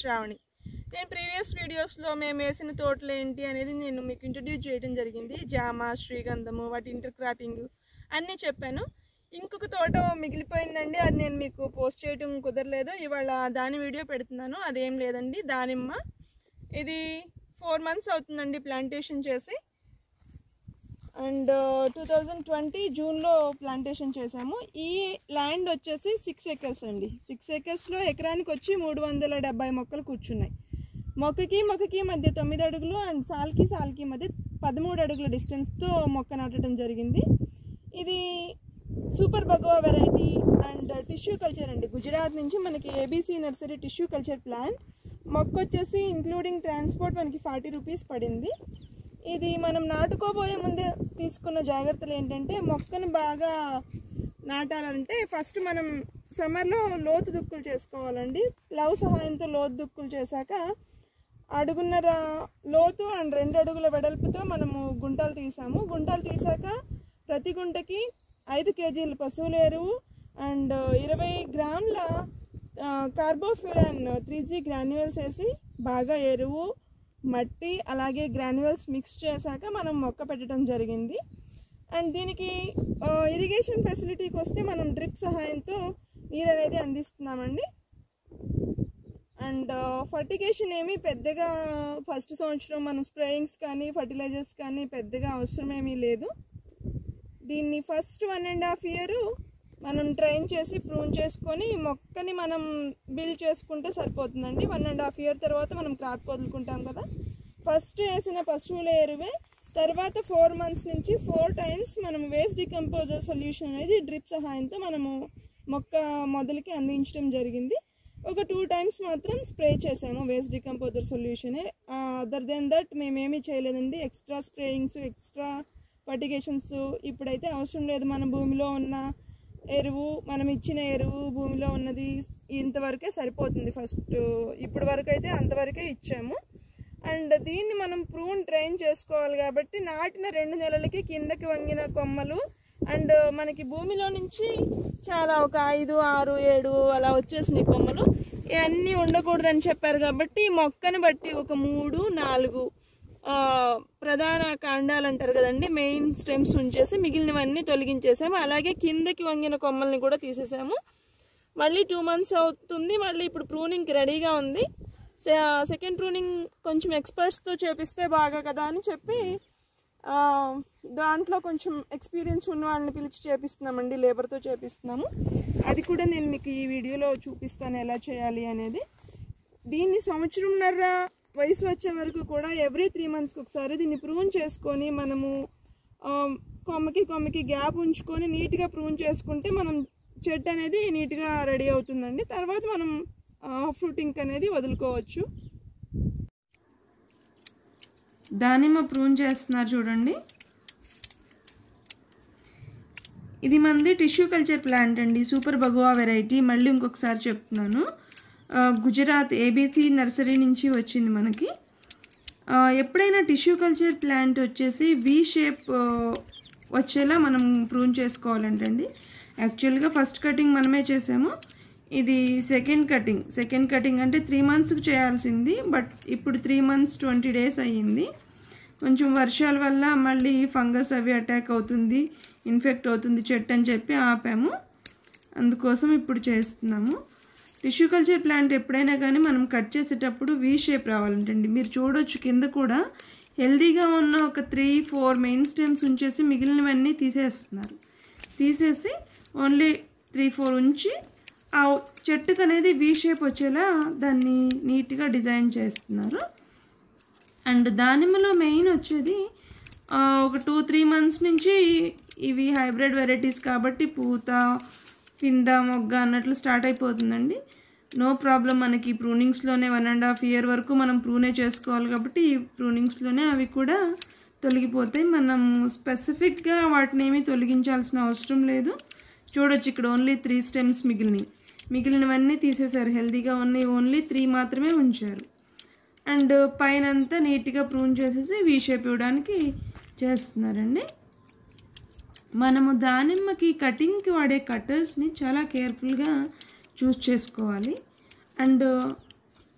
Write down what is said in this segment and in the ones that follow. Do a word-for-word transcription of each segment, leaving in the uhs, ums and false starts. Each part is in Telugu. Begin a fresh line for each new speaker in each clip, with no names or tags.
శ్రావణి. నేను ప్రీవియస్ వీడియోస్లో మేము వేసిన తోటలు ఏంటి అనేది నేను మీకు ఇంట్రడ్యూస్ చేయడం జరిగింది. జామ, శ్రీగంధము, వాటి ఇంటర్ క్రాపింగ్ అన్నీ చెప్పాను. ఇంకొక తోట మిగిలిపోయిందండి, అది నేను మీకు పోస్ట్ చేయడం కుదరలేదు. ఇవాళ దాని వీడియో పెడుతున్నాను. అదేం లేదండి, దానిమ్మ. ఇది ఫోర్ మంత్స్ అవుతుందండి ప్లాంటేషన్ చేసి. అండ్ టూ థౌజండ్ ట్వంటీ జూన్లో ప్లాంటేషన్ చేసాము. ఈ ల్యాండ్ వచ్చేసి సిక్స్ ఎకర్స్ అండి. సిక్స్ ఎకర్స్లో ఎకరానికి వచ్చి మూడు వందల డెబ్బై మొక్కలు కూర్చున్నాయి. మొక్కకి మొక్కకి మధ్య తొమ్మిది అడుగులు అండ్ సాల్కి సాల్కి మధ్య పదమూడు అడుగుల డిస్టెన్స్తో మొక్క నాటడం జరిగింది. ఇది super Bhagwa variety and tissue culture అండి. గుజరాత్ నుంచి మనకి ABC nursery tissue culture plant. మొక్క వచ్చేసి ఇంక్లూడింగ్ ట్రాన్స్పోర్ట్ మనకి ఫార్టీ రూపీస్ పడింది. ఇది మనం నాటుకోబోయే ముందే తీసుకున్న జాగ్రత్తలు ఏంటంటే, మొక్కను బాగా నాటాలంటే ఫస్ట్ మనం సమ్మర్లో లోతు దుక్కులు చేసుకోవాలండి. ప్లవ్ సహాయంతో లోతు దుక్కులు చేశాక అడుగున్నర లోతు అండ్ రెండు అడుగుల వెడల్పుతో మనము గుంటలు తీసాము. గుంటలు తీసాక ప్రతి గుంటకి ఐదు కేజీల పశువుల ఎరువు అండ్ ఇరవై గ్రాముల కార్బోఫ్యూరాన్ త్రీ జీ గ్రాన్యువల్స్ వేసి బాగా ఎరువు, మట్టి అలాగే గ్రాన్యువల్స్ మిక్స్ చేశాక మనం మొక్క పెట్టడం జరిగింది. అండ్ దీనికి ఇరిగేషన్ ఫెసిలిటీకి వస్తే మనం డ్రిప్ సహాయంతో నీరు అనేది అందిస్తున్నామండి. అండ్ ఫర్టిగేషన్ ఏమీ పెద్దగా ఫస్ట్ సంవత్సరం మనం స్ప్రేయింగ్స్ కానీ ఫర్టిలైజర్స్ కానీ పెద్దగా అవసరం ఏమీ లేదు. దీన్ని first one and half year మనం ట్రైన్ చేసి ప్రూన్ చేసుకొని మొక్కని మనం బిల్డ్ చేసుకుంటే సరిపోతుందండి. వన్ అండ్ హాఫ్ ఇయర్ తర్వాత మనం క్రాప్ వదులుకుంటాం కదా. ఫస్ట్ వేసిన పశువుల ఎరువే తర్వాత ఫోర్ మంత్స్ నుంచి ఫోర్ టైమ్స్ మనం వేస్ట్ డికంపోజర్ సొల్యూషన్ అనేది డ్రిప్ సహాయంతో మనము మొక్క మొదలుకి అందించడం జరిగింది. ఒక టూ టైమ్స్ మాత్రం స్ప్రే చేసాము వేస్ట్ డికంపోజర్ సొల్యూషనే. అదర్ దెన్ దట్ మేమేమీ చేయలేదండి. ఎక్స్ట్రా స్ప్రేయింగ్స్, ఎక్స్ట్రా ఫర్టిగేషన్స్ ఇప్పుడైతే అవసరం లేదు. మన భూమిలో ఉన్న ఎరువు, మనం ఇచ్చిన ఎరువు భూమిలో ఉన్నది ఇంతవరకే సరిపోతుంది. ఫస్ట్ ఇప్పటి వరకు అయితే అంతవరకే ఇచ్చాము. అండ్ దీన్ని మనం ప్రూన్ ట్రైన్ చేసుకోవాలి కాబట్టి నాటిన రెండు నెలలకి కిందకి వంగిన కొమ్మలు అండ్ మనకి భూమిలో నుంచి చాలా ఒక ఐదు ఆరు ఏడు అలా వచ్చేసినాయి కొమ్మలు. ఇవన్నీ ఉండకూడదని చెప్పారు కాబట్టి మొక్కను బట్టి ఒక మూడు నాలుగు ప్రధాన కాండాలు అంటారు కదండి, మెయిన్ స్టెమ్స్ ఉంచేసి మిగిలినవన్నీ తొలగించేసాము. అలాగే కిందకి వంగిన కొమ్మల్ని కూడా తీసేసాము. మళ్ళీ టూ మంత్స్ అవుతుంది. మళ్ళీ ఇప్పుడు ప్రూనింగ్కి రెడీగా ఉంది. సెకండ్ ప్రూనింగ్ కొంచెం ఎక్స్పర్ట్స్తో చేపిస్తే బాగా కదా అని చెప్పి దాంట్లో కొంచెం ఎక్స్పీరియన్స్ ఉన్న వాళ్ళని పిలిచి చేపిస్తున్నామండి, లేబర్తో చేపిస్తున్నాము. అది కూడా నేను మీకు ఈ వీడియోలో చూపిస్తాను ఎలా చేయాలి అనేది. దీన్ని సంవత్సరంన్నర వయసు వచ్చే వరకు కూడా ఎవ్రీ త్రీ మంత్స్కి ఒకసారి దీన్ని ప్రూన్ చేసుకొని మనము కొమ్మకి కొమ్మకి గ్యాప్ ఉంచుకొని నీట్గా ప్రూన్ చేసుకుంటే మనం చెట్టు అనేది నీట్గా రెడీ అవుతుందండి. తర్వాత మనం ఫ్రూటింగ్ అనేది వదులుకోవచ్చు. దానిమ్మ ప్రూన్ చేస్తున్నారు చూడండి. ఇది మనది టిష్యూ కల్చర్ ప్లాంట్ అండి, సూపర్ బగోవా వెరైటీ. మళ్ళీ ఇంకొకసారి చెప్తున్నాను, గుజరాత్ ఏబీసీ నర్సరీ నుంచి వచ్చింది మనకి. ఎప్పుడైనా టిష్యూ కల్చర్ ప్లాంట్ వచ్చేసి వి షేప్ వచ్చేలా మనం ప్రూన్ చేసుకోవాలంటండి. యాక్చువల్గా ఫస్ట్ కటింగ్ మనమే చేసాము. ఇది సెకండ్ కటింగ్. సెకండ్ కటింగ్ అంటే త్రీ మంత్స్కి చేయాల్సింది, బట్ ఇప్పుడు త్రీ మంత్స్ ట్వంటీ డేస్ అయ్యింది. కొంచెం వర్షాల వల్ల మళ్ళీ ఫంగస్ అవి అటాక్ అవుతుంది, ఇన్ఫెక్ట్ అవుతుంది చెట్టు అని చెప్పి ఆపాము. అందుకోసం ఇప్పుడు చేస్తున్నాము. టిష్యూ కల్చర్ ప్లాంట్ ఎప్పుడైనా కానీ మనం కట్ చేసేటప్పుడు వీ షేప్ రావాలంటండి. మీరు చూడొచ్చు కింద కూడా హెల్దీగా ఉన్న ఒక త్రీ ఫోర్ మెయిన్ స్టెమ్స్ ఉంచేసి మిగిలినవన్నీ తీసేస్తున్నారు. తీసేసి ఓన్లీ త్రీ ఫోర్ ఉంచి ఆ చెట్టుకు అనేది వీ షేప్ వచ్చేలా దాన్ని నీట్గా డిజైన్ చేస్తున్నారు. అండ్ దానిమ్మలో మెయిన్ వచ్చేది ఒక టూ త్రీ మంత్స్ నుంచి ఇవి హైబ్రిడ్ వెరైటీస్ కాబట్టి పూత, పింద, మొగ్గ అన్నట్లు స్టార్ట్ అయిపోతుందండి. No problem. మనకి ప్రూనింగ్స్లోనే వన్ అండ్ హాఫ్ ఇయర్ వరకు మనం ప్రూనే చేసుకోవాలి కాబట్టి ఈ ప్రూనింగ్స్లోనే అవి కూడా తొలగిపోతాయి. మనం స్పెసిఫిక్గా వాటిని ఏమీ తొలగించాల్సిన అవసరం లేదు. చూడొచ్చు ఇక్కడ ఓన్లీ త్రీ స్టెమ్స్ మిగిలినవి, మిగిలినవన్నీ తీసేశారు. హెల్తీగా ఉన్నాయి ఓన్లీ త్రీ మాత్రమే ఉంచారు. అండ్ పైన అంతా నీట్గా ప్రూన్ చేసేసి వీ షేప్ ఇవ్వడానికి చేస్తున్నారండి. మనము దానిమ్మకి కటింగ్కి వాడే కట్టర్స్ని చాలా కేర్ఫుల్గా చూస్ చేసుకోవాలి. అండ్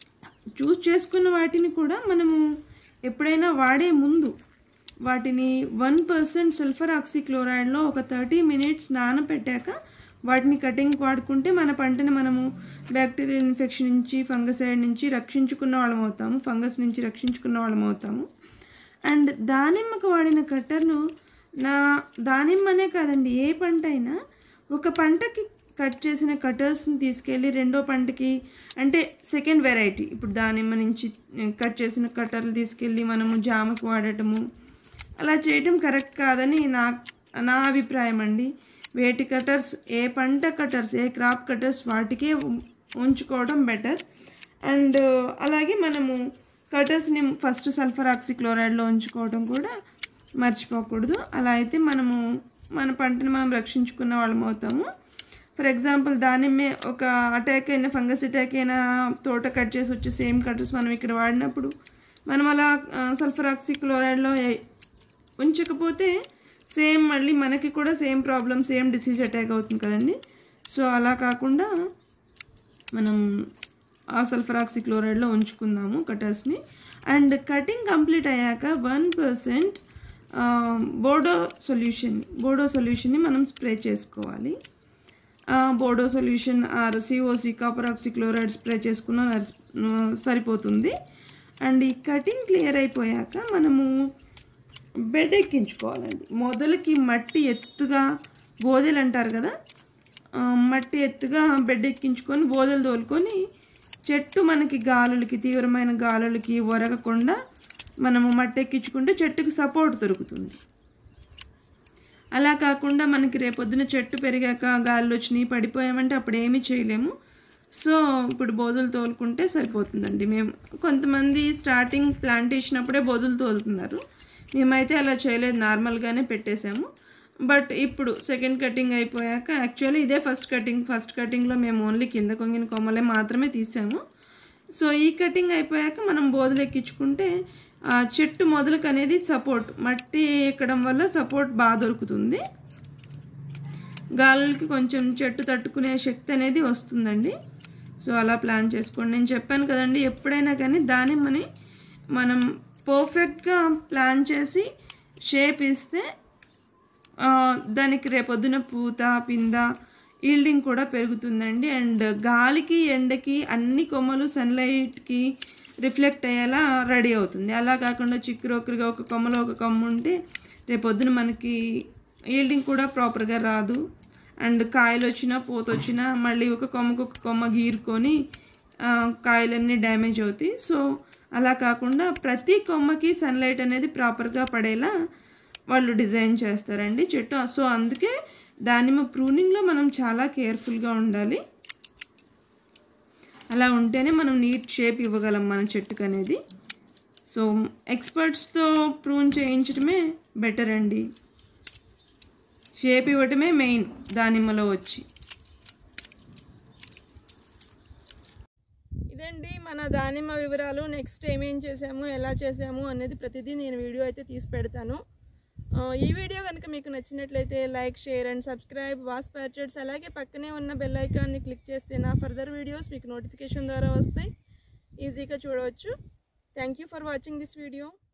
చూస్ చేసుకున్న వాటిని కూడా మనము ఎప్పుడైనా వాడే ముందు వాటిని వన్ పర్సెంట్ సల్ఫర్ ఆక్సిక్లోరైడ్లో ఒక థర్టీ మినిట్స్ నానబెట్టాక వాటిని కటింగ్ వాడుకుంటే మన పంటని మనము బ్యాక్టీరియల్ ఇన్ఫెక్షన్ నుంచి ఫంగసైడ్ నుంచి రక్షించుకున్న వాళ్ళం అవుతాము, ఫంగస్ నుంచి రక్షించుకున్న వాళ్ళం అవుతాము. అండ్ దానిమ్మకు వాడిన కట్టర్లు నా దానిమ్మనే కాదండి, ఏ పంట అయినా ఒక పంటకి కట్ చేసిన కటర్స్ని తీసుకెళ్ళి రెండో పంటకి, అంటే సెకండ్ వెరైటీ, ఇప్పుడు దానిమ్మ నుంచి కట్ చేసిన కట్టర్లు తీసుకెళ్ళి మనము జామకు వాడటము అలా చేయటం కరెక్ట్ కాదని నా నా అభిప్రాయం అండి. వేటి కటర్స్, ఏ పంట కటర్స్, ఏ క్రాప్ కటర్స్ వాటికే ఉంచుకోవడం బెటర్. అండ్ అలాగే మనము కటర్స్ని ఫస్ట్ సల్ఫర్ ఆక్సిక్లోరైడ్లో ఉంచుకోవడం కూడా మర్చిపోకూడదు. అలా అయితే మనము మన పంటను మనం రక్షించుకున్న వాళ్ళం అవుతాము. ఫర్ ఎగ్జాంపుల్ దానిమ్మే ఒక అటాక్ అయిన ఫంగస్ అటాక్ అయిన తోట కట్ చేసి వచ్చే సేమ్ కటర్స్ మనం ఇక్కడ వాడినప్పుడు మనం అలా సల్ఫర్ ఆక్సిక్లోరైడ్లో ఉంచకపోతే సేమ్ మళ్ళీ మనకి కూడా same problem, same disease attack అవుతుంది కదండి. సో అలా కాకుండా మనం ఆ సల్ఫర్ ఆక్సిక్లోరైడ్లో ఉంచుకుందాము కటర్స్ని. అండ్ కటింగ్ కంప్లీట్ అయ్యాక one percent Bodo solution Bodo సొల్యూషన్ని మనం స్ప్రే చేసుకోవాలి. Bodo solution or COC copper oxychloride spray చేసుకున్న సరిపోతుంది. అండ్ ఈ కటింగ్ క్లియర్ అయిపోయాక మనము బెడ్ ఎక్కించుకోవాలండి. మొదలకి మట్టి ఎత్తుగా బోదెలు అంటారు కదా, మట్టి ఎత్తుగా బెడ్ ఎక్కించుకొని బోదెలు తోలుకొని చెట్టు మనకి గాలులకి, తీవ్రమైన గాలులకి ఒరగకుండా మనము మట్టి ఎక్కించుకుంటే చెట్టుకి సపోర్ట్ దొరుకుతుంది. అలా కాకుండా మనకి రేపొద్దున చెట్టు పెరిగాక గాలులు వచ్చినాయి పడిపోయామంటే అప్పుడు ఏమీ చేయలేము. సో ఇప్పుడు బోధులు తోలుకుంటే సరిపోతుందండి. మేము కొంతమంది స్టార్టింగ్ ప్లాంటేషన్ అప్పుడే బోధులు తోలుతున్నారు, మేమైతే అలా చేయలేదు, నార్మల్గానే పెట్టేసాము. బట్ ఇప్పుడు సెకండ్ కటింగ్ అయిపోయాక, యాక్చువల్లీ ఇదే ఫస్ట్ కటింగ్, ఫస్ట్ కటింగ్లో మేము ఓన్లీ కింద కొంగిన కొమ్మలే మాత్రమే తీసాము. సో ఈ కటింగ్ అయిపోయాక మనం బోధులు ఎక్కించుకుంటే ఆ చెట్టు మొదలకు అనేది సపోర్ట్, మట్టి ఎక్కడం వల్ల సపోర్ట్ బాగా దొరుకుతుంది, గాలులకి కొంచెం చెట్టు తట్టుకునే శక్తి అనేది వస్తుందండి. సో అలా ప్లాన్ చేసుకోండి. నేను చెప్పాను కదండి, ఎప్పుడైనా కానీ దానిమ్మని మనం పర్ఫెక్ట్గా ప్లాన్ చేసి షేప్ ఇస్తే దానికి రేపొద్దున పూత, పింద, ఈల్డింగ్ కూడా పెరుగుతుందండి. అండ్ గాలికి, ఎండకి అన్ని కొమ్మలు సన్లైట్కి రిఫ్లెక్ట్ అయ్యేలా రెడీ అవుతుంది. అలా కాకుండా చిక్కురొక్కరుగా ఒక కొమ్మలో ఒక కొమ్మ ఉంటే రేపొద్దున మనకి ఈల్డింగ్ కూడా ప్రాపర్గా రాదు. అండ్ కాయలు వచ్చినా పూత వచ్చినా మళ్ళీ ఒక కొమ్మకు ఒక కొమ్మ గీరుకొని కాయలన్నీ డ్యామేజ్ అవుతాయి. సో అలా కాకుండా ప్రతి కొమ్మకి సన్లైట్ అనేది ప్రాపర్గా పడేలా వాళ్ళు డిజైన్ చేస్తారండి చెట్టు. సో అందుకే దానిమ్మ ప్రూనింగ్లో మనం చాలా కేర్ఫుల్గా ఉండాలి. అలా ఉంటేనే మనం నీట్ షేప్ ఇవ్వగలం మన చెట్టుకు అనేది. సో ఎక్స్పర్ట్స్తో ప్రూన్ చేయించడమే బెటర్ అండి, షేప్ ఇవ్వటమే మెయిన్ దానిమ్మలో వచ్చి. ఇదండి మన దానిమ్మ వివరాలు. నెక్స్ట్ ఏమేం చేసాము, ఎలా చేసాము అనేది ప్రతిదీ నేను వీడియో అయితే తీసి పెడతాను. ఈ వీడియో కనుక మీకు నచ్చినట్లయితే like, share and subscribe Wasp Orchards. అలాగే పక్కనే ఉన్న బెల్ ఐకాన్ని క్లిక్ చేస్తే నా ఫర్దర్ వీడియోస్ మీకు నోటిఫికేషన్ ద్వారా వస్తాయి, ఈజీగా చూడవచ్చు. Thank you for watching this video.